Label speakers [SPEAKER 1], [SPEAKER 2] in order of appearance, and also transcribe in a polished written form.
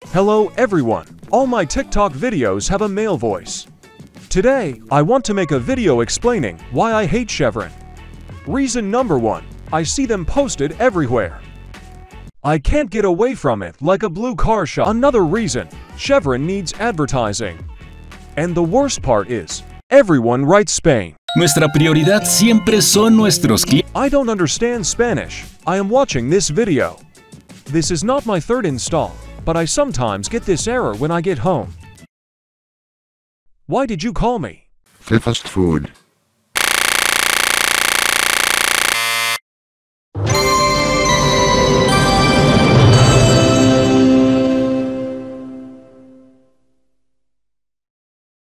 [SPEAKER 1] Hello everyone, all my TikTok videos have a male voice. Today, I want to make a video explaining why I hate Chevron. Reason number 1, I see them posted everywhere. I can't get away from it like a blue car shop. Another reason, Chevron needs advertising. And the worst part is, everyone writes Spain.
[SPEAKER 2] Nuestra prioridad siempre son nuestros clientes.
[SPEAKER 1] I don't understand Spanish. I am watching this video. This is not my third install, but I sometimes get this error when I get home. Why did you call me?
[SPEAKER 3] Fast food.